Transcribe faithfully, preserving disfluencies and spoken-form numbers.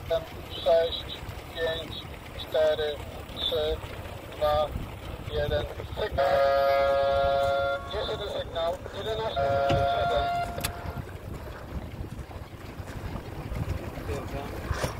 sześć, pięć, cztery, trzy, dwa, jeden. Sygnał. Jeszcze jeden sygnał. jedenaście. Dobra.